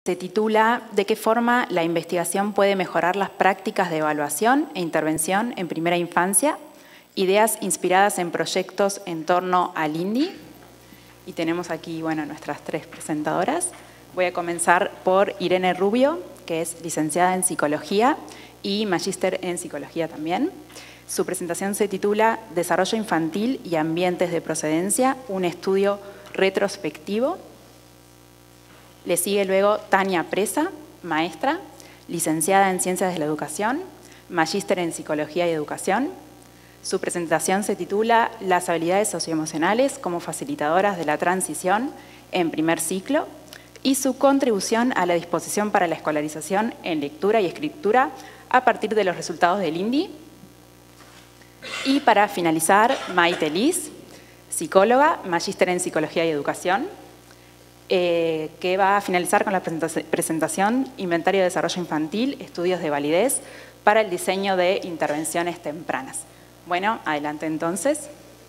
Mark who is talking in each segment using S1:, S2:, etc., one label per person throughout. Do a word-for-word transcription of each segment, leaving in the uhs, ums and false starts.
S1: Se titula ¿De qué forma la investigación puede mejorar las prácticas de evaluación e intervención en primera infancia? Ideas inspiradas en proyectos en torno al I N D I. Y tenemos aquí, bueno, nuestras tres presentadoras. Voy a comenzar por Irene Rubio, que es licenciada en Psicología y magíster en Psicología también. Su presentación se titula Desarrollo infantil y ambientes de procedencia, un estudio retrospectivo. Le sigue luego Tania Presa, maestra, licenciada en Ciencias de la Educación, magíster en Psicología y Educación. Su presentación se titula Las habilidades socioemocionales como facilitadoras de la transición en primer ciclo y su contribución a la disposición para la escolarización en lectura y escritura a partir de los resultados del I N D I. Y para finalizar, Maite Liz, psicóloga, magíster en Psicología y Educación, eh, que va a finalizar con la presentación Inventario de Desarrollo Infantil, Estudios de Validez para el diseño de intervenciones tempranas. Bueno, adelante entonces.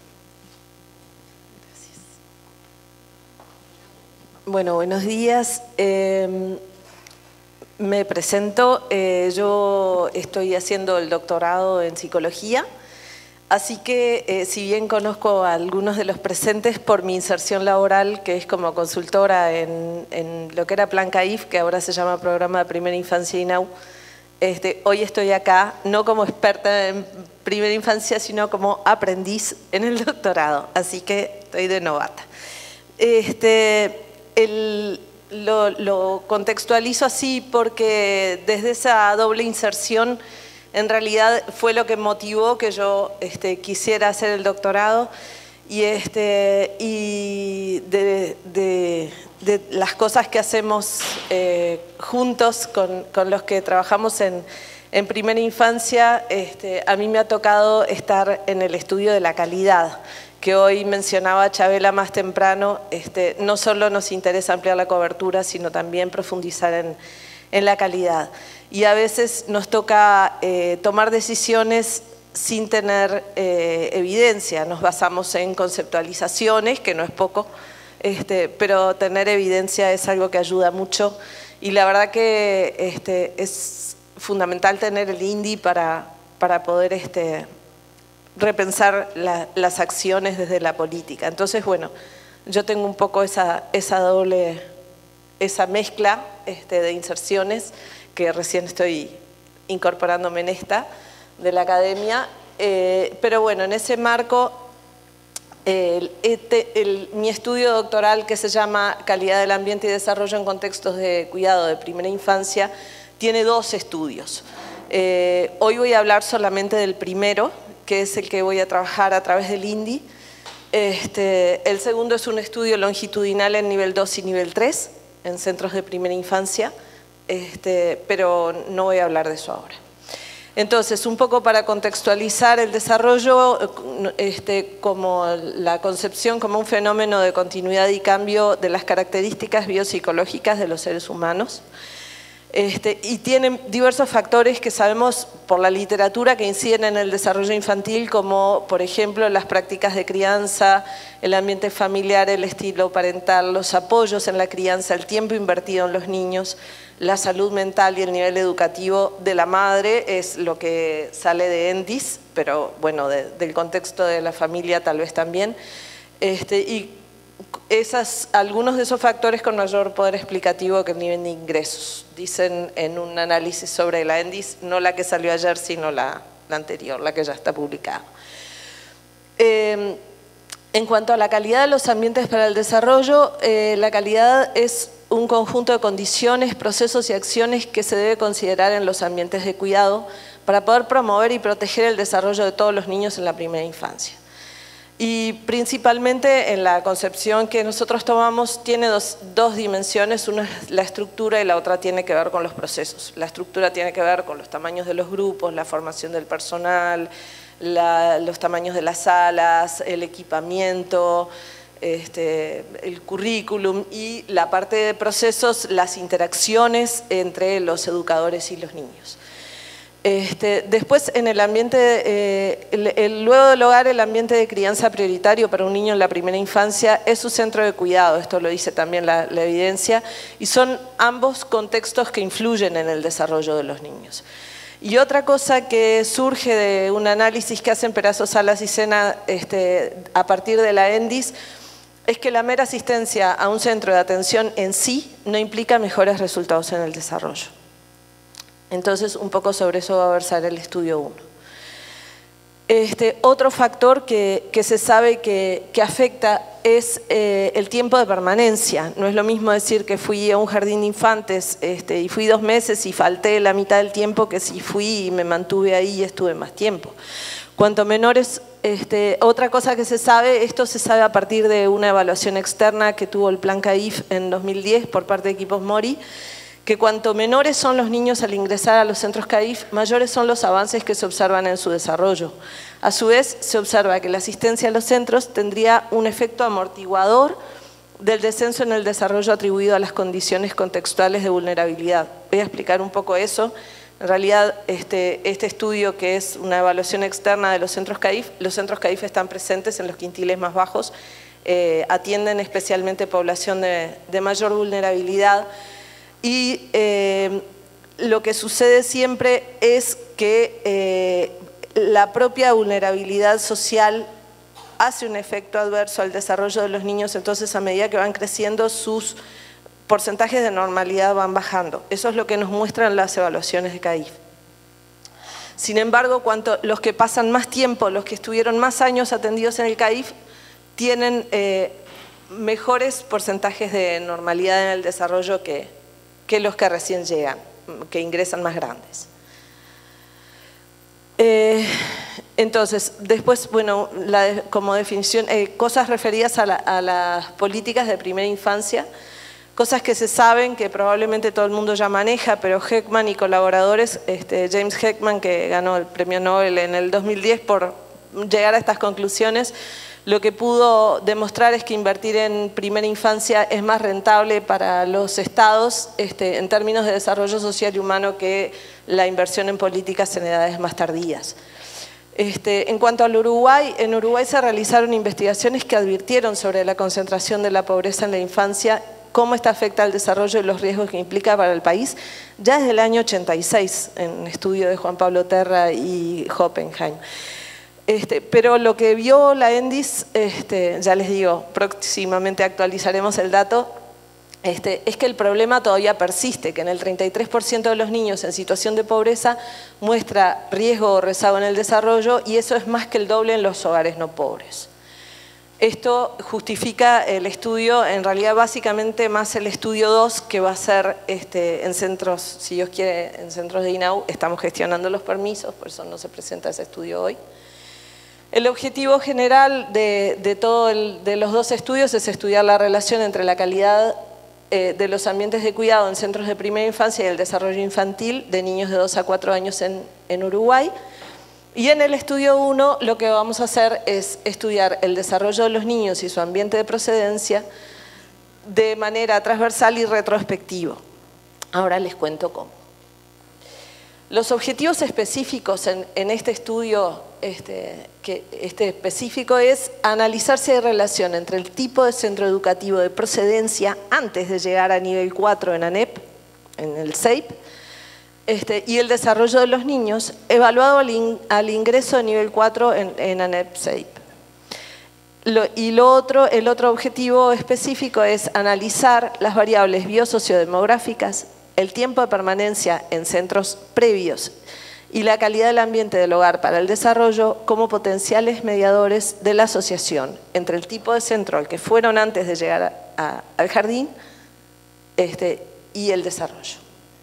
S2: Gracias. Bueno, buenos días. Eh, me presento. Eh, yo estoy haciendo el doctorado en Psicología. Así que, eh, si bien conozco a algunos de los presentes por mi inserción laboral, que es como consultora en, en lo que era Plan C A I F, que ahora se llama Programa de Primera Infancia I N A U, este, hoy estoy acá, no como experta en primera infancia, sino como aprendiz en el doctorado, así que estoy de novata. Este, el, lo, lo contextualizo así porque desde esa doble inserción en realidad fue lo que motivó que yo este, quisiera hacer el doctorado y, este, y de, de, de las cosas que hacemos eh, juntos con, con los que trabajamos en, en primera infancia, este, a mí me ha tocado estar en el estudio de la calidad, que hoy mencionaba Chabela más temprano. Este, no solo nos interesa ampliar la cobertura, sino también profundizar en, en la calidad. Y a veces nos toca eh, tomar decisiones sin tener eh, evidencia. Nos basamos en conceptualizaciones, que no es poco, este, pero tener evidencia es algo que ayuda mucho. Y la verdad que este, es fundamental tener el I N D I para, para poder este, repensar la, las acciones desde la política. Entonces, bueno, yo tengo un poco esa, esa doble, esa mezcla este, de inserciones, que recién estoy incorporándome en esta, de la academia, eh, pero bueno, en ese marco, el, este, el, mi estudio doctoral, que se llama Calidad del Ambiente y Desarrollo en Contextos de Cuidado de Primera Infancia, tiene dos estudios. Eh, hoy voy a hablar solamente del primero, que es el que voy a trabajar a través del I N D I. Este, el segundo es un estudio longitudinal en nivel dos y nivel tres, en centros de primera infancia. Este, pero no voy a hablar de eso ahora. Entonces, un poco para contextualizar el desarrollo, este, como la concepción como un fenómeno de continuidad y cambio de las características biopsicológicas de los seres humanos. Este, y tiene diversos factores que sabemos por la literatura que inciden en el desarrollo infantil, como por ejemplo las prácticas de crianza, el ambiente familiar, el estilo parental, los apoyos en la crianza, el tiempo invertido en los niños, la salud mental y el nivel educativo de la madre, es lo que sale de ENDIS, pero bueno, de, del contexto de la familia tal vez también. Este, y esas, algunos de esos factores con mayor poder explicativo que el nivel de ingresos, dicen en un análisis sobre la ENDIS, no la que salió ayer, sino la, la anterior, la que ya está publicada. Eh, en cuanto a la calidad de los ambientes para el desarrollo, eh, la calidad es un conjunto de condiciones, procesos y acciones que se debe considerar en los ambientes de cuidado para poder promover y proteger el desarrollo de todos los niños en la primera infancia. Y principalmente en la concepción que nosotros tomamos tiene dos, dos dimensiones, una es la estructura y la otra tiene que ver con los procesos. La estructura tiene que ver con los tamaños de los grupos, la formación del personal, la, los tamaños de las salas, el equipamiento, este, el currículum, y la parte de procesos, las interacciones entre los educadores y los niños. Este, después, en el ambiente, eh, el, el, luego del hogar, el ambiente de crianza prioritario para un niño en la primera infancia es su centro de cuidado, esto lo dice también la, la evidencia, y son ambos contextos que influyen en el desarrollo de los niños. Y otra cosa que surge de un análisis que hacen Perazo, Salas y Sena este, a partir de la ENDIS, es que la mera asistencia a un centro de atención en sí no implica mejores resultados en el desarrollo. Entonces, un poco sobre eso va a versar el estudio uno. Este, otro factor que, que se sabe que, que afecta es eh, el tiempo de permanencia. No es lo mismo decir que fui a un jardín de infantes este, y fui dos meses y falté la mitad del tiempo que si fui y me mantuve ahí y estuve más tiempo. Cuanto menores, este, otra cosa que se sabe, esto se sabe a partir de una evaluación externa que tuvo el Plan CAIF en dos mil diez por parte de Equipos Mori, que cuanto menores son los niños al ingresar a los centros CAIF, mayores son los avances que se observan en su desarrollo. A su vez, se observa que la asistencia a los centros tendría un efecto amortiguador del descenso en el desarrollo atribuido a las condiciones contextuales de vulnerabilidad. Voy a explicar un poco eso. En realidad, este, este estudio, que es una evaluación externa de los centros CAIF, los centros CAIF están presentes en los quintiles más bajos, eh, atienden especialmente población de, de mayor vulnerabilidad. Y eh, lo que sucede siempre es que eh, la propia vulnerabilidad social hace un efecto adverso al desarrollo de los niños, entonces a medida que van creciendo sus porcentajes de normalidad van bajando. Eso es lo que nos muestran las evaluaciones de CAIF. Sin embargo, cuanto los que pasan más tiempo, los que estuvieron más años atendidos en el CAIF, tienen eh, mejores porcentajes de normalidad en el desarrollo que que los que recién llegan, que ingresan más grandes. Eh, entonces, después, bueno, la, como definición, eh, cosas referidas a, la, a las políticas de primera infancia, cosas que se saben, que probablemente todo el mundo ya maneja, pero Heckman y colaboradores, este, James Heckman, que ganó el premio Nobel en el dos mil diez por llegar a estas conclusiones, lo que pudo demostrar es que invertir en primera infancia es más rentable para los estados este, en términos de desarrollo social y humano que la inversión en políticas en edades más tardías. Este, en cuanto al Uruguay, en Uruguay se realizaron investigaciones que advirtieron sobre la concentración de la pobreza en la infancia, cómo esta afecta al desarrollo y los riesgos que implica para el país, ya desde el año ochenta y seis, en un estudio de Juan Pablo Terra y Hoppenheim. Este, pero lo que vio la ENDIS, este, ya les digo, próximamente actualizaremos el dato, este, es que el problema todavía persiste, que en el treinta y tres por ciento de los niños en situación de pobreza muestra riesgo o rezago en el desarrollo y eso es más que el doble en los hogares no pobres. Esto justifica el estudio, en realidad básicamente más el estudio dos que va a ser este, en centros, si Dios quiere, en centros de I N A U, estamos gestionando los permisos, por eso no se presenta ese estudio hoy. El objetivo general de, de, todo el, de los dos estudios es estudiar la relación entre la calidad eh, de los ambientes de cuidado en centros de primera infancia y el desarrollo infantil de niños de dos a cuatro años en, en Uruguay. Y en el estudio uno lo que vamos a hacer es estudiar el desarrollo de los niños y su ambiente de procedencia de manera transversal y retrospectiva. Ahora les cuento cómo. Los objetivos específicos en, en este estudio este, que, este específico es analizar si hay relación entre el tipo de centro educativo de procedencia antes de llegar a nivel cuatro en ANEP, en el S E I P, este, y el desarrollo de los niños evaluado al, in, al ingreso de nivel cuatro en, en ANEP-S E I P. Lo, y lo otro, el otro objetivo específico es analizar las variables biosociodemográficas, el tiempo de permanencia en centros previos y la calidad del ambiente del hogar para el desarrollo como potenciales mediadores de la asociación entre el tipo de centro al que fueron antes de llegar a, a, al jardín este, y el desarrollo.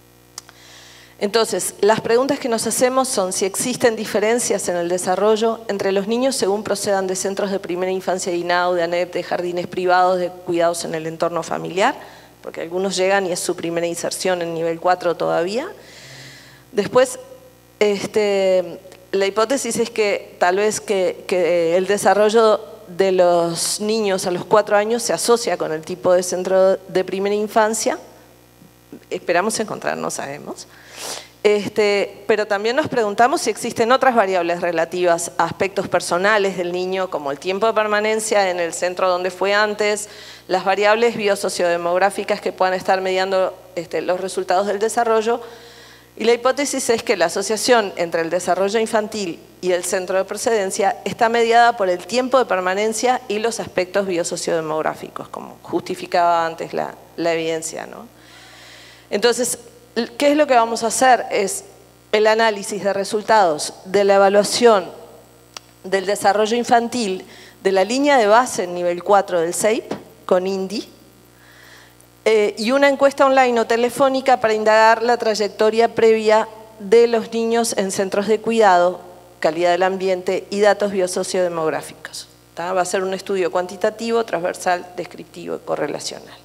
S2: Entonces, las preguntas que nos hacemos son si existen diferencias en el desarrollo entre los niños según procedan de centros de primera infancia de I N A U, de ANEP, de jardines privados, de cuidados en el entorno familiar, porque algunos llegan y es su primera inserción en nivel cuatro todavía. Después, este, la hipótesis es que tal vez que, que el desarrollo de los niños a los cuatro años se asocia con el tipo de centro de primera infancia. Esperamos encontrar, no sabemos. Este, pero también nos preguntamos si existen otras variables relativas a aspectos personales del niño, como el tiempo de permanencia en el centro donde fue antes, las variables biosociodemográficas que puedan estar mediando este, los resultados del desarrollo. Y la hipótesis es que la asociación entre el desarrollo infantil y el centro de procedencia está mediada por el tiempo de permanencia y los aspectos biosociodemográficos, como justificaba antes la, la evidencia, ¿no? Entonces, ¿qué es lo que vamos a hacer? Es el análisis de resultados de la evaluación del desarrollo infantil de la línea de base en nivel cuatro del S E I P con INDI eh, y una encuesta online o telefónica para indagar la trayectoria previa de los niños en centros de cuidado, calidad del ambiente y datos biosociodemográficos. ¿tá? Va a ser un estudio cuantitativo, transversal, descriptivo y correlacional.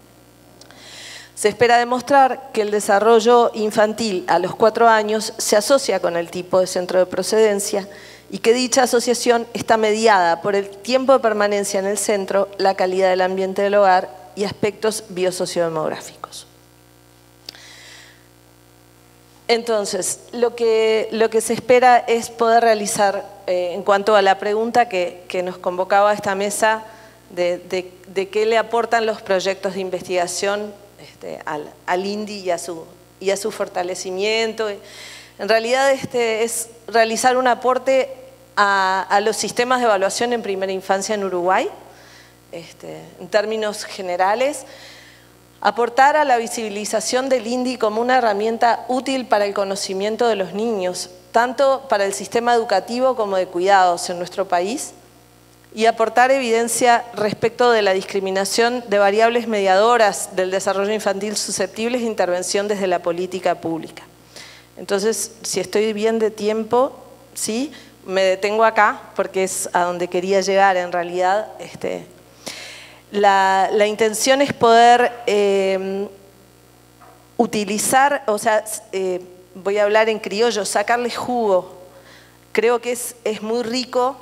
S2: Se espera demostrar que el desarrollo infantil a los cuatro años se asocia con el tipo de centro de procedencia y que dicha asociación está mediada por el tiempo de permanencia en el centro, la calidad del ambiente del hogar y aspectos biosociodemográficos. Entonces, lo que, lo que se espera es poder realizar, eh, en cuanto a la pregunta que, que nos convocaba a esta mesa, de, de, de qué le aportan los proyectos de investigación Este, al, al INDI y a, su, y a su fortalecimiento. En realidad este, es realizar un aporte a, a los sistemas de evaluación en primera infancia en Uruguay, este, en términos generales, aportar a la visibilización del INDI como una herramienta útil para el conocimiento de los niños, tanto para el sistema educativo como de cuidados en nuestro país, y aportar evidencia respecto de la discriminación de variables mediadoras del desarrollo infantil susceptibles de intervención desde la política pública. Entonces, si estoy bien de tiempo, ¿sí? Me detengo acá porque es a donde quería llegar en realidad. Este, la, la intención es poder eh, utilizar, o sea, eh, voy a hablar en criollo, sacarle jugo. Creo que es, es muy rico.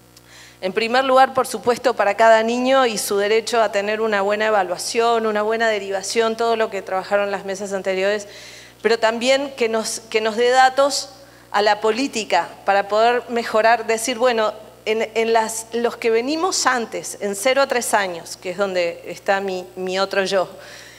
S2: En primer lugar, por supuesto, para cada niño y su derecho a tener una buena evaluación, una buena derivación, todo lo que trabajaron las mesas anteriores, pero también que nos, que nos dé datos a la política para poder mejorar, decir, bueno, en, en las, los que venimos antes, en cero a tres años, que es donde está mi, mi otro yo,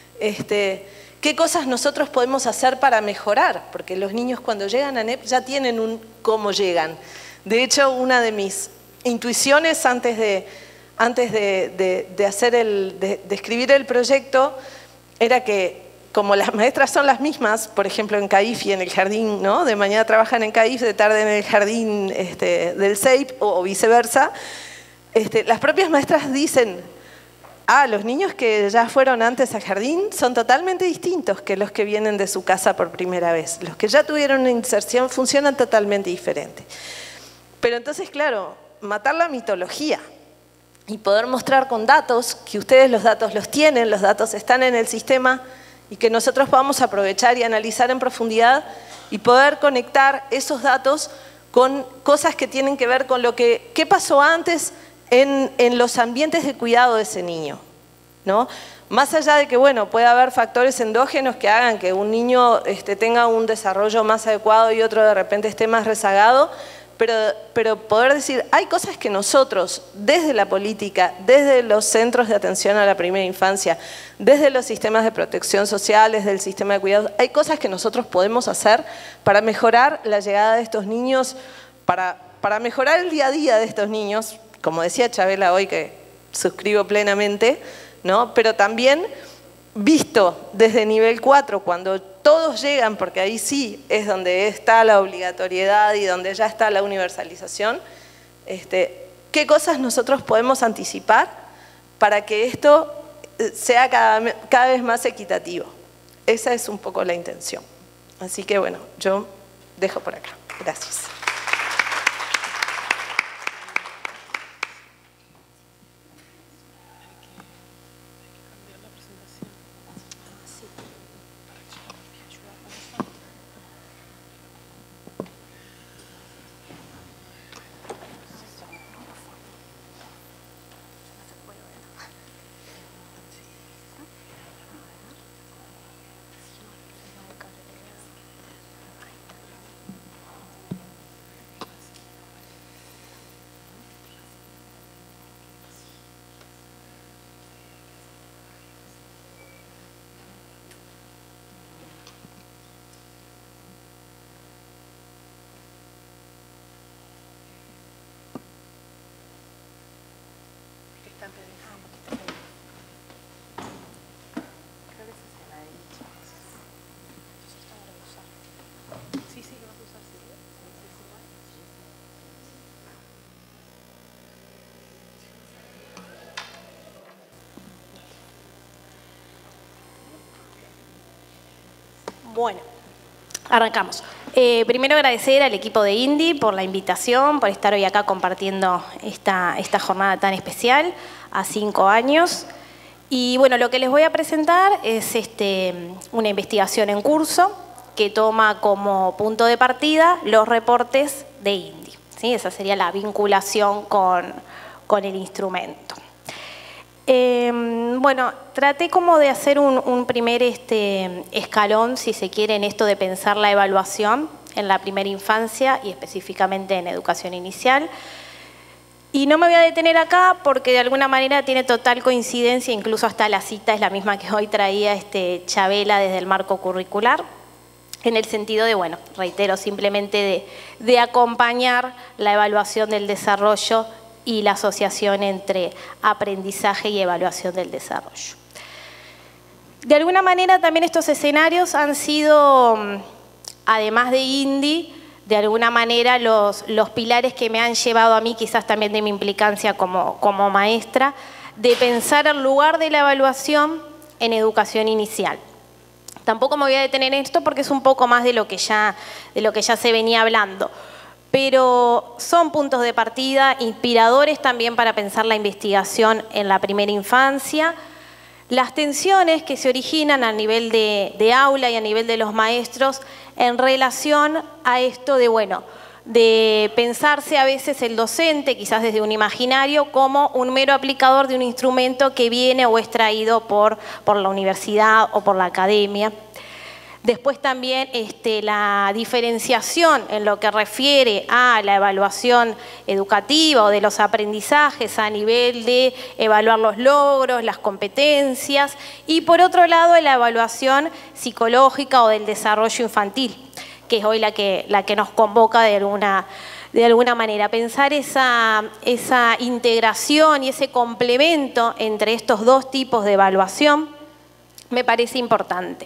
S2: este, ¿qué cosas nosotros podemos hacer para mejorar? Porque los niños cuando llegan a N E P ya tienen un cómo llegan. De hecho, una de mis intuiciones antes de, antes de, de, de, hacer el, de, de escribir el proyecto era que, como las maestras son las mismas, por ejemplo en CAIF y en el jardín, ¿no? De mañana trabajan en CAIF, de tarde en el jardín este, del S E I P o, o viceversa, este, las propias maestras dicen, ah, los niños que ya fueron antes al jardín son totalmente distintos que los que vienen de su casa por primera vez. Los que ya tuvieron una inserción funcionan totalmente diferente. Pero entonces, claro, matar la mitología y poder mostrar con datos, que ustedes los datos los tienen, los datos están en el sistema y que nosotros podamos aprovechar y analizar en profundidad y poder conectar esos datos con cosas que tienen que ver con lo que qué pasó antes en, en los ambientes de cuidado de ese niño, ¿no? Más allá de que, bueno, puede haber factores endógenos que hagan que un niño este, tenga un desarrollo más adecuado y otro de repente esté más rezagado, Pero, pero poder decir, hay cosas que nosotros, desde la política, desde los centros de atención a la primera infancia, desde los sistemas de protección social, desde el sistema de cuidados, hay cosas que nosotros podemos hacer para mejorar la llegada de estos niños, para, para mejorar el día a día de estos niños, como decía Chabela hoy, que suscribo plenamente, ¿no? Pero también visto desde nivel cuatro, cuando todos llegan, porque ahí sí es donde está la obligatoriedad y donde ya está la universalización, este, ¿qué cosas nosotros podemos anticipar para que esto sea cada, cada vez más equitativo? Esa es un poco la intención. Así que bueno, yo dejo por acá. Gracias.
S3: Bueno, arrancamos. Eh, primero agradecer al equipo de INDI por la invitación, por estar hoy acá compartiendo esta, esta jornada tan especial a cinco años. Y bueno, lo que les voy a presentar es este, una investigación en curso que toma como punto de partida los reportes de INDI, ¿sí? Esa sería la vinculación con, con el instrumento. Eh, bueno, traté como de hacer un, un primer este, escalón, si se quiere, en esto de pensar la evaluación en la primera infancia y específicamente en educación inicial. Y no me voy a detener acá porque de alguna manera tiene total coincidencia, incluso hasta la cita es la misma que hoy traía este Chabela desde el marco curricular, en el sentido de, bueno, reitero, simplemente de, de acompañar la evaluación del desarrollo y la asociación entre aprendizaje y evaluación del desarrollo. De alguna manera también estos escenarios han sido, además de INDI, de alguna manera los, los pilares que me han llevado a mí, quizás también de mi implicancia como, como maestra, de pensar el lugar de la evaluación en educación inicial. Tampoco me voy a detener en esto porque es un poco más de lo que ya, de lo que ya se venía hablando. Pero son puntos de partida inspiradores también para pensar la investigación en la primera infancia. Las tensiones que se originan a nivel de, de aula y a nivel de los maestros en relación a esto de, bueno, de pensarse a veces el docente, quizás desde un imaginario, como un mero aplicador de un instrumento que viene o es traído por, por la universidad o por la academia. Después también este, la diferenciación en lo que refiere a la evaluación educativa o de los aprendizajes a nivel de evaluar los logros, las competencias y por otro lado la evaluación psicológica o del desarrollo infantil, que es hoy la que, la que nos convoca de alguna, de alguna manera. Pensar esa, esa integración y ese complemento entre estos dos tipos de evaluación me parece importante.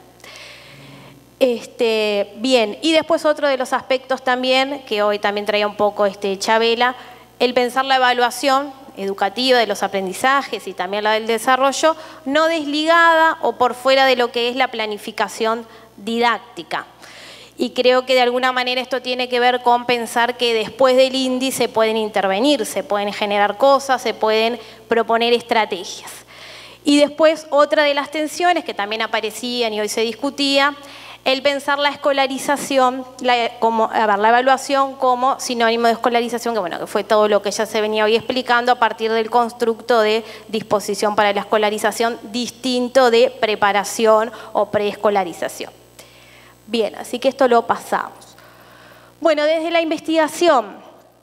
S3: Este, bien, y después otro de los aspectos también, que hoy también traía un poco este Chabela, el pensar la evaluación educativa de los aprendizajes y también la del desarrollo, no desligada o por fuera de lo que es la planificación didáctica. Y creo que de alguna manera esto tiene que ver con pensar que después del INDI se pueden intervenir, se pueden generar cosas, se pueden proponer estrategias. Y después otra de las tensiones que también aparecían y hoy se discutía, el pensar la escolarización, la, como, a ver, la evaluación como sinónimo de escolarización, que bueno, que fue todo lo que ya se venía hoy explicando a partir del constructo de disposición para la escolarización distinto de preparación o preescolarización. Bien, así que esto lo pasamos. Bueno, desde la investigación,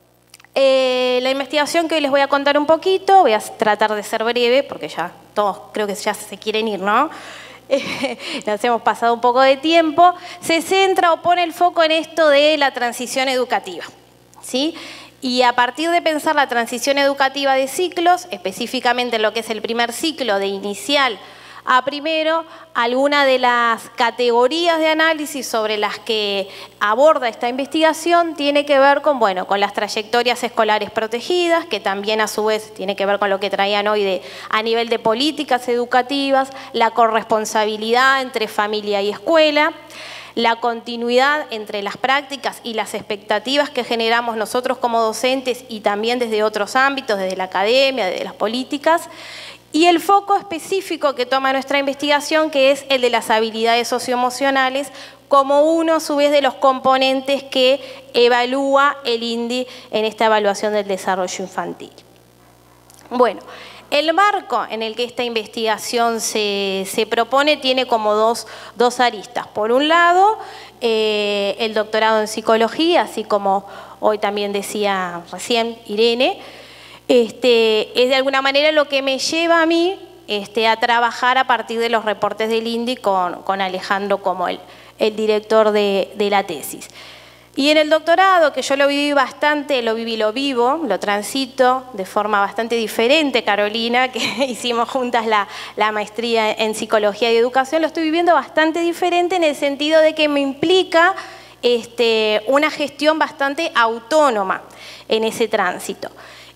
S3: eh, la investigación que hoy les voy a contar un poquito, voy a tratar de ser breve porque ya todos creo que ya se quieren ir, ¿no? Nos hemos pasado un poco de tiempo, se centra o pone el foco en esto de la transición educativa, ¿sí? Y a partir de pensar la transición educativa de ciclos, específicamente en lo que es el primer ciclo de inicial a primero, alguna de las categorías de análisis sobre las que aborda esta investigación tiene que ver con, bueno, con las trayectorias escolares protegidas, que también a su vez tiene que ver con lo que traían hoy de, a nivel de políticas educativas, la corresponsabilidad entre familia y escuela, la continuidad entre las prácticas y las expectativas que generamos nosotros como docentes y también desde otros ámbitos, desde la academia, desde las políticas, y el foco específico que toma nuestra investigación, que es el de las habilidades socioemocionales, como uno a su vez de los componentes que evalúa el INDI en esta evaluación del desarrollo infantil. Bueno, el marco en el que esta investigación se, se propone tiene como dos, dos aristas. Por un lado, eh, el doctorado en psicología, así como hoy también decía recién Irene, Este, es de alguna manera lo que me lleva a mí este, a trabajar a partir de los reportes del INDI con, con Alejandro como el, el director de, de la tesis. Y en el doctorado, que yo lo viví bastante, lo viví, lo vivo, lo transito de forma bastante diferente, Carolina, que hicimos juntas la, la maestría en Psicología y Educación, lo estoy viviendo bastante diferente en el sentido de que me implica este, una gestión bastante autónoma en ese tránsito.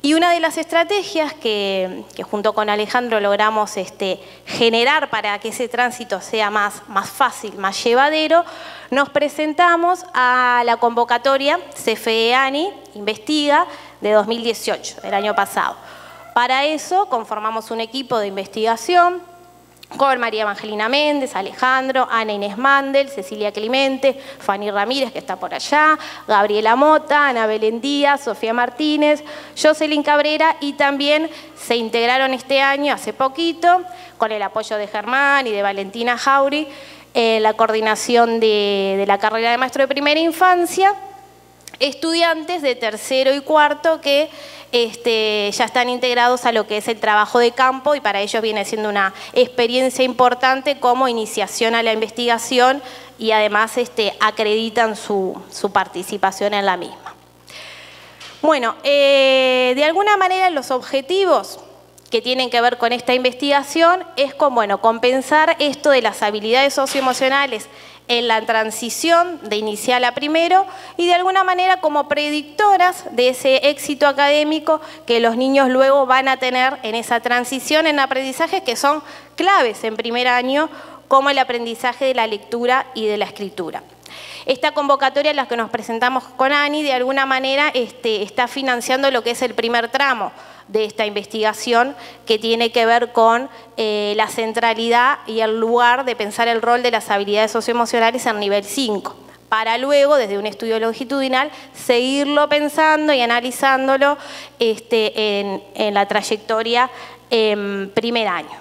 S3: Y una de las estrategias que, que junto con Alejandro logramos este, generar para que ese tránsito sea más, más fácil, más llevadero, nos presentamos a la convocatoria C F E ANI Investiga de dos mil dieciocho, el año pasado. Para eso conformamos un equipo de investigación con María Evangelina Méndez, Alejandro, Ana Inés Mandel, Cecilia Clemente, Fanny Ramírez, que está por allá, Gabriela Mota, Ana Belén Díaz, Sofía Martínez, Jocelyn Cabrera, y también se integraron este año, hace poquito, con el apoyo de Germán y de Valentina Jauri, en la coordinación de, de la carrera de maestro de primera infancia, estudiantes de tercero y cuarto que este, ya están integrados a lo que es el trabajo de campo, y para ellos viene siendo una experiencia importante como iniciación a la investigación, y además este, acreditan su, su participación en la misma. Bueno, eh, de alguna manera los objetivos que tienen que ver con esta investigación es con, bueno, compensar esto de las habilidades socioemocionales en la transición de inicial a primero, y de alguna manera como predictoras de ese éxito académico que los niños luego van a tener en esa transición en aprendizajes que son claves en primer año, como el aprendizaje de la lectura y de la escritura. Esta convocatoria en la que nos presentamos con Ani, de alguna manera este, está financiando lo que es el primer tramo de esta investigación, que tiene que ver con eh, la centralidad y el lugar de pensar el rol de las habilidades socioemocionales en nivel cinco, para luego, desde un estudio longitudinal, seguirlo pensando y analizándolo este, en, en la trayectoria en primer año.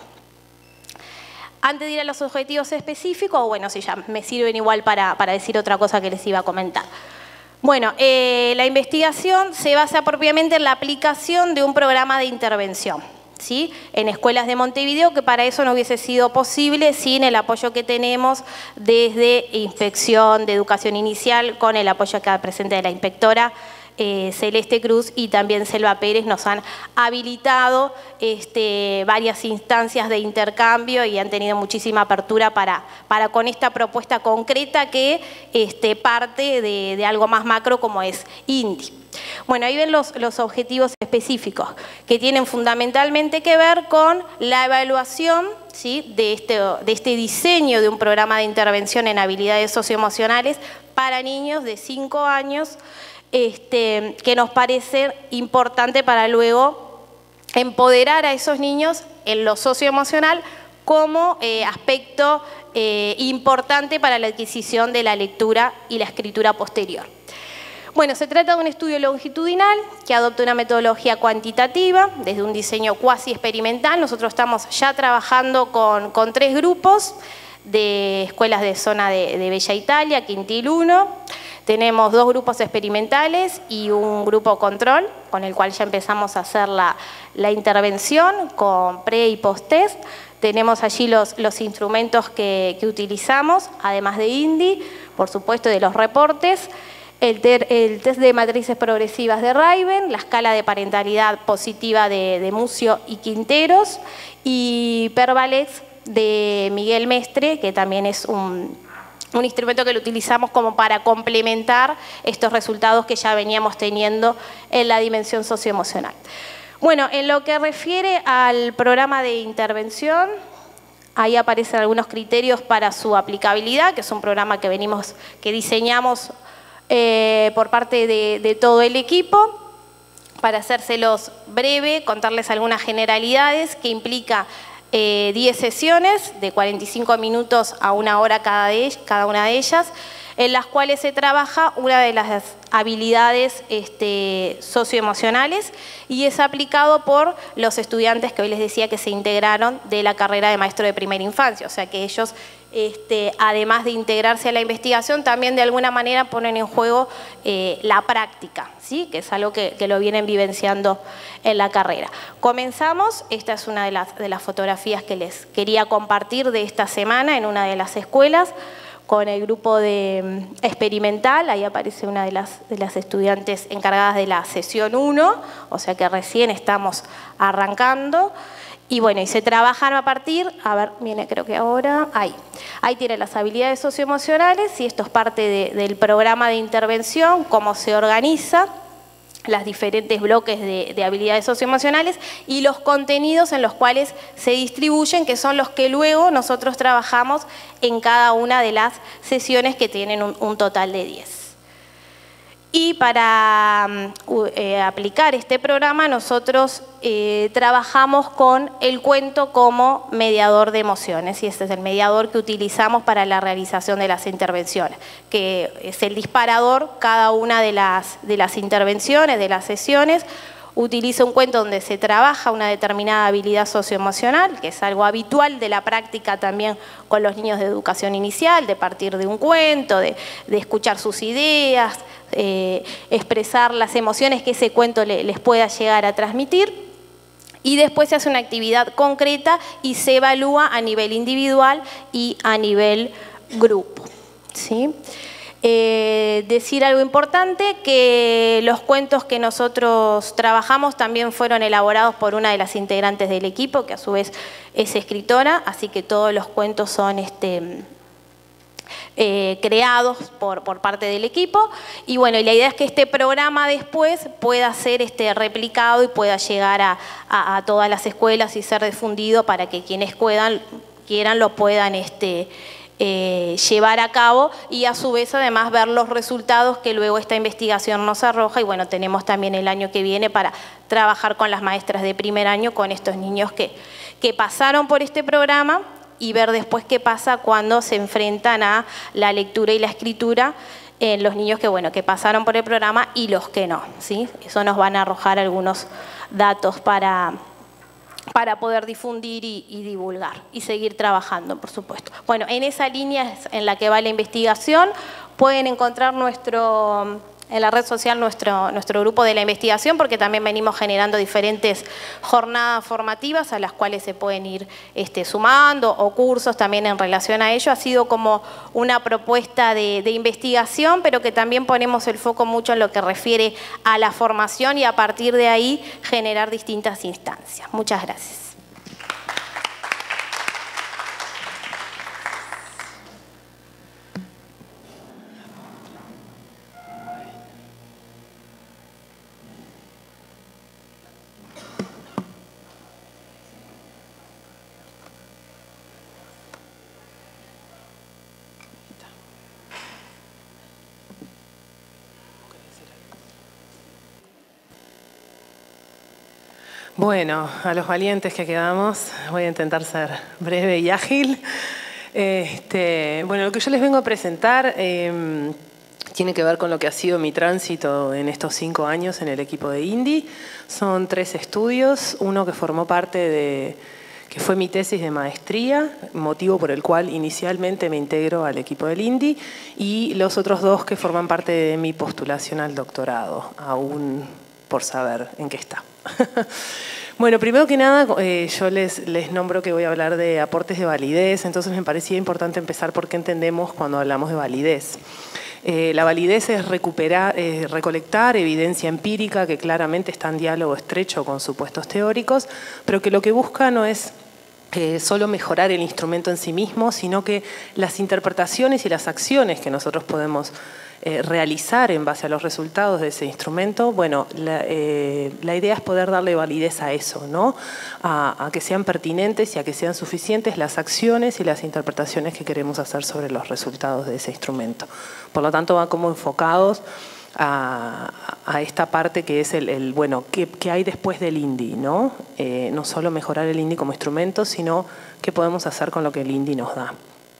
S3: Antes de ir a los objetivos específicos, bueno, si ya me sirven igual para, para decir otra cosa que les iba a comentar. Bueno, eh, la investigación se basa propiamente en la aplicación de un programa de intervención, ¿sí? En escuelas de Montevideo, que para eso no hubiese sido posible sin el apoyo que tenemos desde Inspección de Educación Inicial, con el apoyo acá presente de la inspectora Eh, Celeste Cruz y también Selva Pérez. Nos han habilitado este, varias instancias de intercambio y han tenido muchísima apertura para, para con esta propuesta concreta que este, parte de, de algo más macro como es I N D I. Bueno, ahí ven los, los objetivos específicos que tienen fundamentalmente que ver con la evaluación, ¿sí? de, este, de este diseño de un programa de intervención en habilidades socioemocionales para niños de cinco años, Este, que nos parece importante para luego empoderar a esos niños en lo socioemocional como eh, aspecto eh, importante para la adquisición de la lectura y la escritura posterior. Bueno, se trata de un estudio longitudinal que adopta una metodología cuantitativa desde un diseño cuasi experimental. Nosotros estamos ya trabajando con, con tres grupos de escuelas de zona de, de Bella Italia, Quintil uno. Tenemos dos grupos experimentales y un grupo control, con el cual ya empezamos a hacer la, la intervención con pre y post test. Tenemos allí los, los instrumentos que, que utilizamos, además de I N D I, por supuesto de los reportes, el, ter, el test de matrices progresivas de Raven, la escala de parentalidad positiva de, de Mucio y Quinteros, y Pervalex de Miguel Mestre, que también es un... un instrumento que lo utilizamos como para complementar estos resultados que ya veníamos teniendo en la dimensión socioemocional. Bueno, en lo que refiere al programa de intervención, ahí aparecen algunos criterios para su aplicabilidad, que es un programa que venimos, que diseñamos eh, por parte de, de todo el equipo. Para hacérselos breve, contarles algunas generalidades que implica Eh, diez sesiones de cuarenta y cinco minutos a una hora cada, de, cada una de ellas, en las cuales se trabaja una de las habilidades este, socioemocionales, y es aplicado por los estudiantes que hoy les decía que se integraron de la carrera de maestro de primera infancia. O sea que ellos, este, además de integrarse a la investigación, también de alguna manera ponen en juego eh, la práctica, ¿sí? Que es algo que, que lo vienen vivenciando en la carrera. Comenzamos, esta es una de las, de las fotografías que les quería compartir de esta semana en una de las escuelas, con el grupo de experimental. Ahí aparece una de las, de las estudiantes encargadas de la sesión uno, o sea que recién estamos arrancando. Y bueno, y se trabajan a partir, a ver, viene creo que ahora, ahí. Ahí tiene las habilidades socioemocionales, y esto es parte de, del programa de intervención, cómo se organiza las diferentes bloques de, de habilidades socioemocionales y los contenidos en los cuales se distribuyen, que son los que luego nosotros trabajamos en cada una de las sesiones, que tienen un, un total de diez. Y para eh, aplicar este programa nosotros eh, trabajamos con el cuento como mediador de emociones, y este es el mediador que utilizamos para la realización de las intervenciones, que es el disparador. Cada una de las, de las intervenciones, de las sesiones, utiliza un cuento donde se trabaja una determinada habilidad socioemocional, que es algo habitual de la práctica también con los niños de educación inicial, de partir de un cuento, de, de escuchar sus ideas, eh, expresar las emociones que ese cuento le, les pueda llegar a transmitir. Y después se hace una actividad concreta y se evalúa a nivel individual y a nivel grupo, ¿sí? Eh, decir algo importante, que los cuentos que nosotros trabajamos también fueron elaborados por una de las integrantes del equipo, que a su vez es escritora, así que todos los cuentos son este, eh, creados por, por parte del equipo. Y bueno, y la idea es que este programa después pueda ser este, replicado y pueda llegar a, a, a todas las escuelas y ser difundido para que quienes puedan, quieran lo puedan este, Eh, llevar a cabo, y a su vez además ver los resultados que luego esta investigación nos arroja. Y bueno, tenemos también el año que viene para trabajar con las maestras de primer año, con estos niños que, que pasaron por este programa, y ver después qué pasa cuando se enfrentan a la lectura y la escritura en los niños que, bueno, que pasaron por el programa y los que no, ¿sí? Eso nos van a arrojar algunos datos para... para poder difundir y, y divulgar y seguir trabajando, por supuesto. Bueno, en esa línea es en la que va la investigación. Pueden encontrar nuestro, en la red social nuestro, nuestro grupo de la investigación, porque también venimos generando diferentes jornadas formativas a las cuales se pueden ir este, sumando, o cursos también en relación a ello. Ha sido como una propuesta de, de investigación, pero que también ponemos el foco mucho en lo que refiere a la formación, y a partir de ahí generar distintas instancias. Muchas gracias.
S4: Bueno, a los valientes que quedamos, voy a intentar ser breve y ágil. Este, bueno, lo que yo les vengo a presentar eh, tiene que ver con lo que ha sido mi tránsito en estos cinco años en el equipo de INDI. Son tres estudios, uno que formó parte de, que fue mi tesis de maestría, motivo por el cual inicialmente me integro al equipo del INDI, y los otros dos que forman parte de mi postulación al doctorado, aún por saber en qué está. Bueno, primero que nada, eh, yo les, les nombro que voy a hablar de aportes de validez, entonces me parecía importante empezar por qué entendemos cuando hablamos de validez. Eh, la validez es recuperar, eh, recolectar evidencia empírica que claramente está en diálogo estrecho con supuestos teóricos, pero que lo que busca no es eh, solo mejorar el instrumento en sí mismo, sino que las interpretaciones y las acciones que nosotros podemos Eh, realizar en base a los resultados de ese instrumento, bueno, la, eh, la idea es poder darle validez a eso, ¿no? A, a que sean pertinentes y a que sean suficientes las acciones y las interpretaciones que queremos hacer sobre los resultados de ese instrumento. Por lo tanto, van como enfocados a, a esta parte que es el, el bueno, ¿qué, qué hay después del INDI, ¿no? Eh, no solo mejorar el INDI como instrumento, sino qué podemos hacer con lo que el INDI nos da.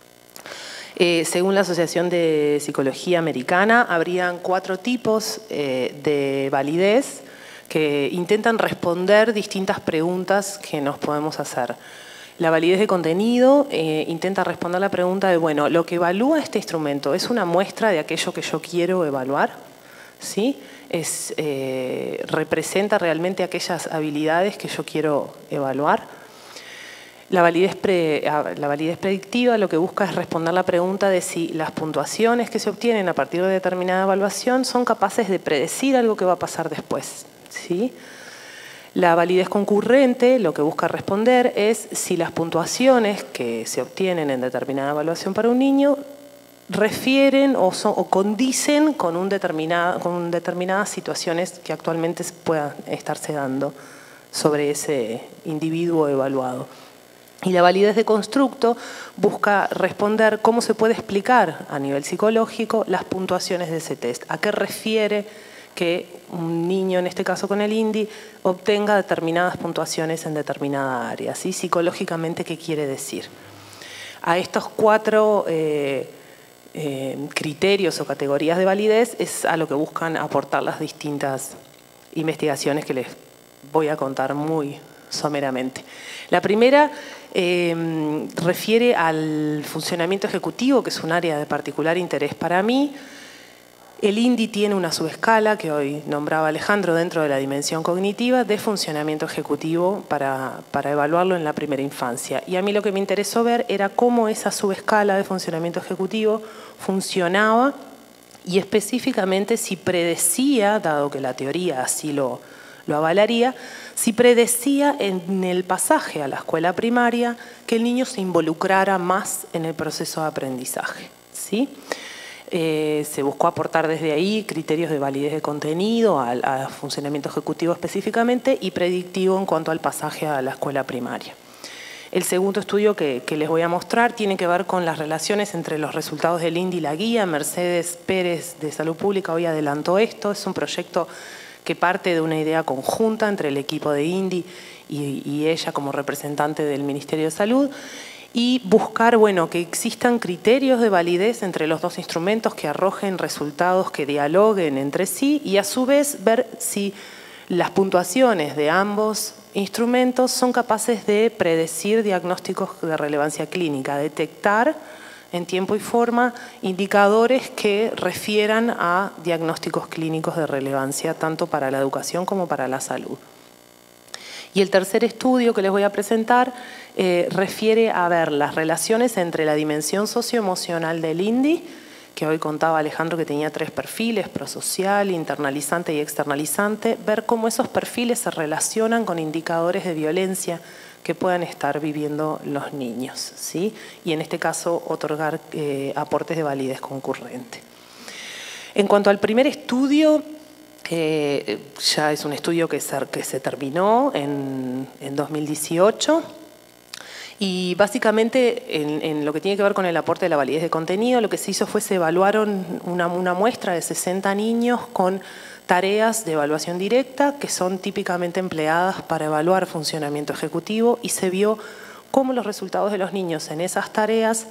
S4: Eh, según la Asociación de Psicología Americana, habrían cuatro tipos eh, de validez que intentan responder distintas preguntas que nos podemos hacer. La validez de contenido eh, intenta responder la pregunta de, bueno, ¿lo que evalúa este instrumento es una muestra de aquello que yo quiero evaluar? ¿Sí? Es, eh, ¿representa realmente aquellas habilidades que yo quiero evaluar? La validez, pre, la validez predictiva lo que busca es responder la pregunta de si las puntuaciones que se obtienen a partir de determinada evaluación son capaces de predecir algo que va a pasar después, ¿sí? La validez concurrente lo que busca responder es si las puntuaciones que se obtienen en determinada evaluación para un niño refieren o, son, o condicen con, un determinada, con determinadas situaciones que actualmente puedan estarse dando sobre ese individuo evaluado. Y la validez de constructo busca responder cómo se puede explicar a nivel psicológico las puntuaciones de ese test. ¿A qué refiere que un niño, en este caso con el I N D I, obtenga determinadas puntuaciones en determinada área? ¿Sí? Psicológicamente, ¿qué quiere decir? A estos cuatro eh, eh, criterios o categorías de validez es a lo que buscan aportar las distintas investigaciones que les voy a contar muy someramente. La primera eh, refiere al funcionamiento ejecutivo, que es un área de particular interés para mí. El I N D I tiene una subescala, que hoy nombraba Alejandro, dentro de la dimensión cognitiva, de funcionamiento ejecutivo para, para evaluarlo en la primera infancia. Y a mí lo que me interesó ver era cómo esa subescala de funcionamiento ejecutivo funcionaba y específicamente si predecía, dado que la teoría así lo, lo avalaría, si predecía en el pasaje a la escuela primaria que el niño se involucrara más en el proceso de aprendizaje, ¿sí? Eh, se buscó aportar desde ahí criterios de validez de contenido, al, al funcionamiento ejecutivo específicamente y predictivo en cuanto al pasaje a la escuela primaria. El segundo estudio que, que les voy a mostrar tiene que ver con las relaciones entre los resultados del I N D I y la guía. Mercedes Pérez de Salud Pública hoy adelantó esto. Es un proyecto que parte de una idea conjunta entre el equipo de I N D I y, y ella como representante del Ministerio de Salud, y buscar, bueno, que existan criterios de validez entre los dos instrumentos que arrojen resultados que dialoguen entre sí y a su vez ver si las puntuaciones de ambos instrumentos son capaces de predecir diagnósticos de relevancia clínica, detectar en tiempo y forma indicadores que refieran a diagnósticos clínicos de relevancia tanto para la educación como para la salud. Y el tercer estudio que les voy a presentar eh, refiere a ver las relaciones entre la dimensión socioemocional del I N D I, que hoy contaba Alejandro que tenía tres perfiles, prosocial, internalizante y externalizante, ver cómo esos perfiles se relacionan con indicadores de violencia que puedan estar viviendo los niños, ¿sí? Y en este caso otorgar eh, aportes de validez concurrente. En cuanto al primer estudio, Eh, ya es un estudio que se, que se terminó en, en dos mil dieciocho y básicamente en, en lo que tiene que ver con el aporte de la validez de contenido, lo que se hizo fue se evaluaron una, una muestra de sesenta niños con tareas de evaluación directa que son típicamente empleadas para evaluar funcionamiento ejecutivo y se vio cómo los resultados de los niños en esas tareas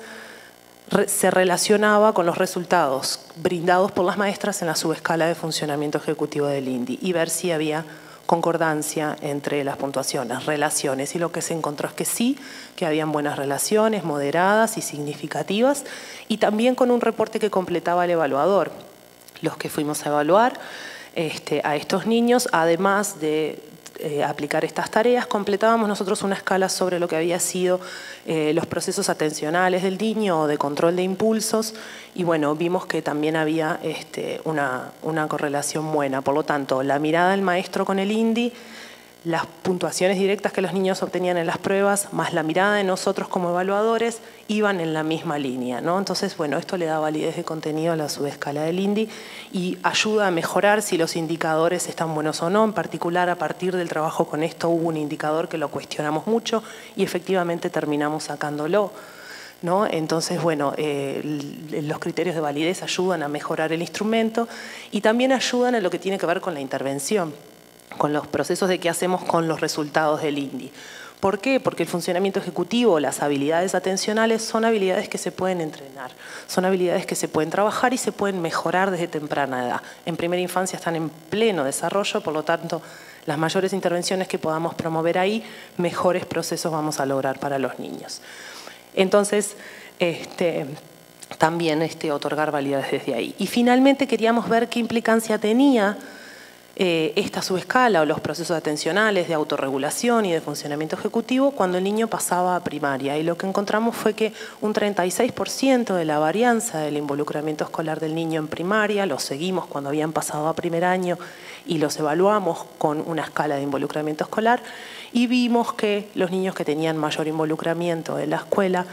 S4: se relacionaba con los resultados brindados por las maestras en la subescala de funcionamiento ejecutivo del I N D I y ver si había concordancia entre las puntuaciones, relaciones. Y lo que se encontró es que sí, que habían buenas relaciones, moderadas y significativas, y también con un reporte que completaba el evaluador. Los que fuimos a evaluar este, a estos niños, además de Eh, aplicar estas tareas, completábamos nosotros una escala sobre lo que había sido eh, los procesos atencionales del niño o de control de impulsos y bueno, vimos que también había este, una, una correlación buena. Por lo tanto, la mirada del maestro con el I N D I, las puntuaciones directas que los niños obtenían en las pruebas, más la mirada de nosotros como evaluadores, iban en la misma línea, ¿no? Entonces, bueno, esto le da validez de contenido a la subescala del I N D I y ayuda a mejorar si los indicadores están buenos o no. En particular, a partir del trabajo con esto, hubo un indicador que lo cuestionamos mucho y efectivamente terminamos sacándolo, ¿no? Entonces, bueno, eh, los criterios de validez ayudan a mejorar el instrumento y también ayudan a lo que tiene que ver con la intervención, con los procesos de qué hacemos con los resultados del I N D I. ¿Por qué? Porque el funcionamiento ejecutivo, las habilidades atencionales son habilidades que se pueden entrenar, son habilidades que se pueden trabajar y se pueden mejorar desde temprana edad. En primera infancia están en pleno desarrollo, por lo tanto, las mayores intervenciones que podamos promover ahí, mejores procesos vamos a lograr para los niños. Entonces, este, también este, otorgar validades desde ahí. Y finalmente queríamos ver qué implicancia tenía Eh, esta subescala o los procesos atencionales de autorregulación y de funcionamiento ejecutivo cuando el niño pasaba a primaria. Y lo que encontramos fue que un treinta y seis por ciento de la varianza del involucramiento escolar del niño en primaria, los seguimos cuando habían pasado a primer año y los evaluamos con una escala de involucramiento escolar y vimos que los niños que tenían mayor involucramiento en la escuela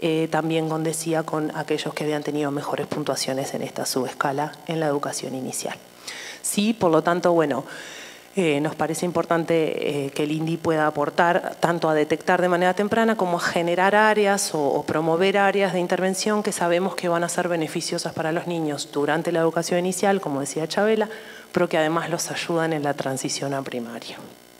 S4: eh, también con decía con aquellos que habían tenido mejores puntuaciones en esta subescala en la educación inicial. Sí, por lo tanto, bueno, eh, nos parece importante eh, que el I N D I pueda aportar tanto a detectar de manera temprana como a generar áreas o, o promover áreas de intervención que sabemos que van a ser beneficiosas para los niños durante la educación inicial, como decía Chabela, pero que además los ayudan en la transición a primaria.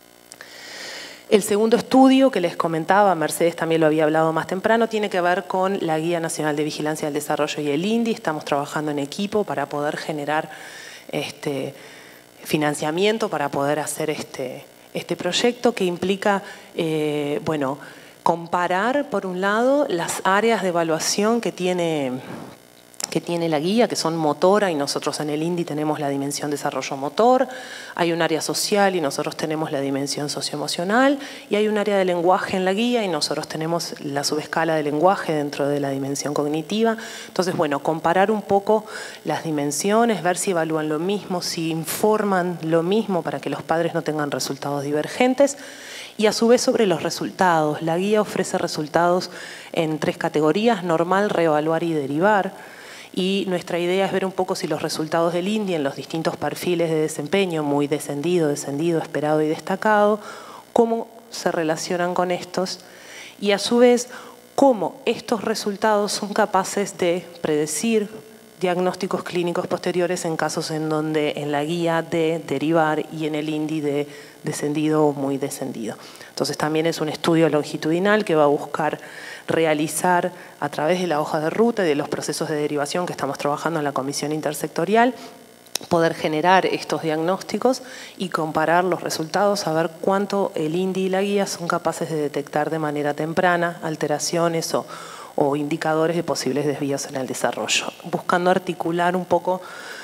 S4: El segundo estudio que les comentaba, Mercedes también lo había hablado más temprano, tiene que ver con la Guía Nacional de Vigilancia del Desarrollo y el I N D I. Estamos trabajando en equipo para poder generar este, financiamiento, para poder hacer este, este proyecto que implica, eh, bueno, comparar, por un lado, las áreas de evaluación que tiene... que tiene la guía, que son motora, y nosotros en el I N D I tenemos la dimensión desarrollo motor, hay un área social y nosotros tenemos la dimensión socioemocional, y hay un área de lenguaje en la guía y nosotros tenemos la subescala de lenguaje dentro de la dimensión cognitiva. Entonces, bueno, comparar un poco las dimensiones, ver si evalúan lo mismo, si informan lo mismo para que los padres no tengan resultados divergentes. Y a su vez sobre los resultados. La guía ofrece resultados en tres categorías: normal, reevaluar y derivar. Y nuestra idea es ver un poco si los resultados del I N D I en los distintos perfiles de desempeño, muy descendido, descendido, esperado y destacado, cómo se relacionan con estos y a su vez cómo estos resultados son capaces de predecir diagnósticos clínicos posteriores en casos en donde en la guía de derivar y en el I N D I de descendido o muy descendido. Entonces también es un estudio longitudinal que va a buscar realizar a través de la hoja de ruta y de los procesos de derivación que estamos trabajando en la comisión intersectorial, poder generar estos diagnósticos y comparar los resultados, a ver cuánto el I N D I y la guía son capaces de detectar de manera temprana alteraciones o, o indicadores de posibles desvíos en el desarrollo, buscando articular un poco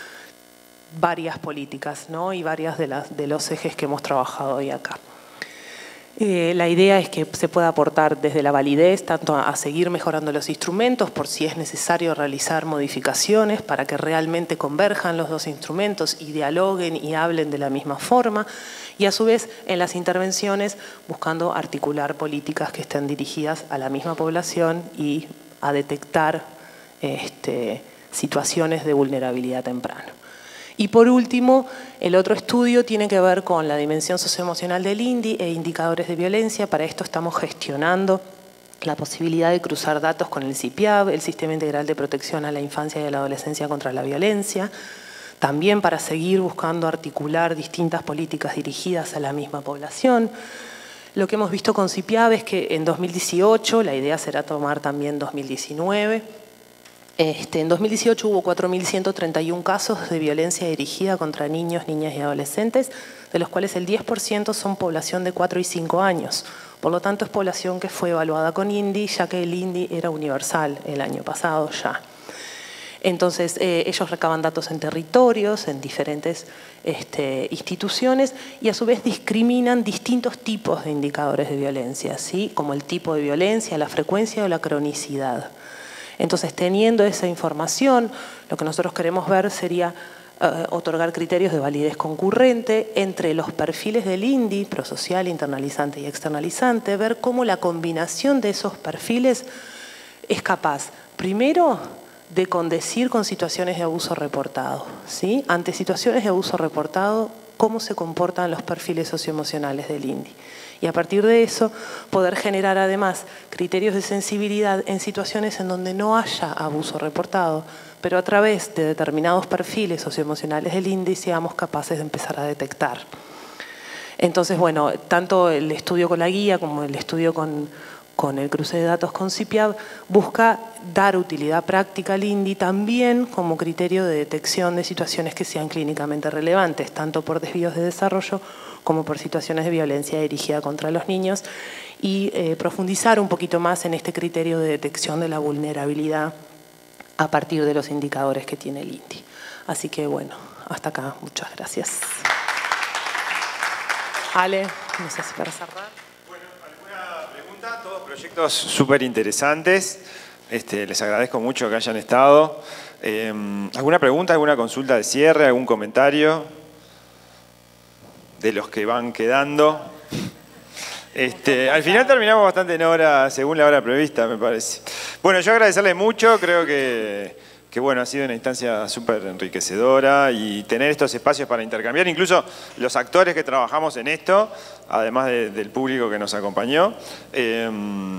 S4: varias políticas, ¿no? Y varias de, las, de los ejes que hemos trabajado hoy acá. Eh, la idea es que se pueda aportar desde la validez, tanto a, a seguir mejorando los instrumentos, por si es necesario realizar modificaciones para que realmente converjan los dos instrumentos y dialoguen y hablen de la misma forma, y a su vez en las intervenciones buscando articular políticas que estén dirigidas a la misma población y a detectar este, situaciones de vulnerabilidad temprana. Y por último, el otro estudio tiene que ver con la dimensión socioemocional del I N D I e indicadores de violencia. Para esto estamos gestionando la posibilidad de cruzar datos con el C I P I A B, el Sistema Integral de Protección a la Infancia y a la Adolescencia contra la Violencia, también para seguir buscando articular distintas políticas dirigidas a la misma población. Lo que hemos visto con C I P I A B es que en dos mil dieciocho, la idea será tomar también dos mil diecinueve, Este, en dos mil dieciocho hubo cuatro mil ciento treinta y uno casos de violencia dirigida contra niños, niñas y adolescentes, de los cuales el diez por ciento son población de cuatro y cinco años. Por lo tanto, es población que fue evaluada con I N D I, ya que el I N D I era universal el año pasado ya. Entonces, eh, ellos recaban datos en territorios, en diferentes este, instituciones, y a su vez discriminan distintos tipos de indicadores de violencia, ¿sí? Como el tipo de violencia, la frecuencia o la cronicidad. Entonces, teniendo esa información, lo que nosotros queremos ver sería eh, otorgar criterios de validez concurrente entre los perfiles del I N D I, prosocial, internalizante y externalizante, ver cómo la combinación de esos perfiles es capaz, primero, de condecir con situaciones de abuso reportado, ¿sí? Ante situaciones de abuso reportado, cómo se comportan los perfiles socioemocionales del I N D I. Y a partir de eso, poder generar además criterios de sensibilidad en situaciones en donde no haya abuso reportado, pero a través de determinados perfiles socioemocionales del I N D I seamos capaces de empezar a detectar. Entonces, bueno, tanto el estudio con la guía como el estudio con, con el cruce de datos con C I P I A B busca dar utilidad práctica al I N D I también como criterio de detección de situaciones que sean clínicamente relevantes, tanto por desvíos de desarrollo como por situaciones de violencia dirigida contra los niños, y eh, profundizar un poquito más en este criterio de detección de la vulnerabilidad a partir de los indicadores que tiene el I N D I. Así que bueno, hasta acá. Muchas gracias. Ale, no sé si para cerrar.
S5: Bueno, ¿alguna pregunta? Todos proyectos súper interesantes. Este, les agradezco mucho que hayan estado. Eh, ¿Alguna pregunta, alguna consulta de cierre, algún comentario de los que van quedando? Este, al final terminamos bastante en hora, según la hora prevista, me parece. Bueno, yo agradecerle mucho, creo que, que bueno, ha sido una instancia súper enriquecedora y tener estos espacios para intercambiar, incluso los actores que trabajamos en esto, además de, del público que nos acompañó. Eh,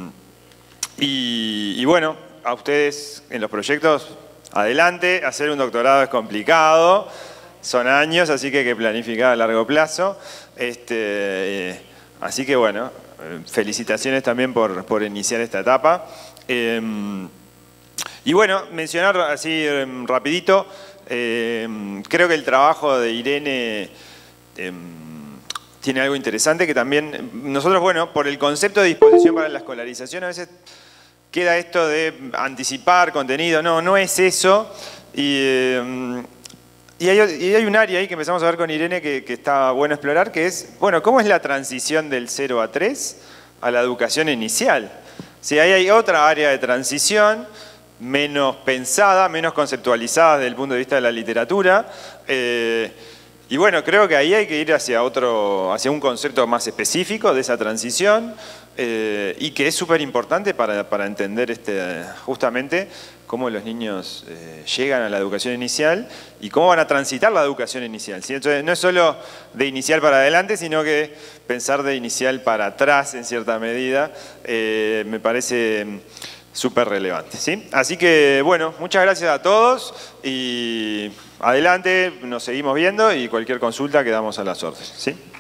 S5: y, y bueno, a ustedes en los proyectos, adelante, hacer un doctorado es complicado, son años, así que hay que planificar a largo plazo. Este, eh, así que bueno, felicitaciones también por, por iniciar esta etapa. Eh, y bueno, mencionar así rapidito, eh, creo que el trabajo de Irene eh, tiene algo interesante que también, nosotros bueno, por el concepto de disposición para la escolarización a veces queda esto de anticipar contenido, no, no es eso. Y, eh, y, hay, y hay un área ahí que empezamos a ver con Irene que, que está bueno explorar, que es, bueno, ¿cómo es la transición del cero a tres a la educación inicial? Si ahí hay otra área de transición, menos pensada, menos conceptualizada desde el punto de vista de la literatura. Eh, y bueno, creo que ahí hay que ir hacia, otro, hacia un concepto más específico de esa transición. Eh, y que es súper importante para, para entender este, justamente cómo los niños eh, llegan a la educación inicial y cómo van a transitar la educación inicial, ¿sí? Entonces, no es solo de inicial para adelante, sino que pensar de inicial para atrás en cierta medida eh, me parece súper relevante, ¿sí? Así que, bueno, muchas gracias a todos y adelante, nos seguimos viendo y cualquier consulta quedamos a las órdenes, ¿sí?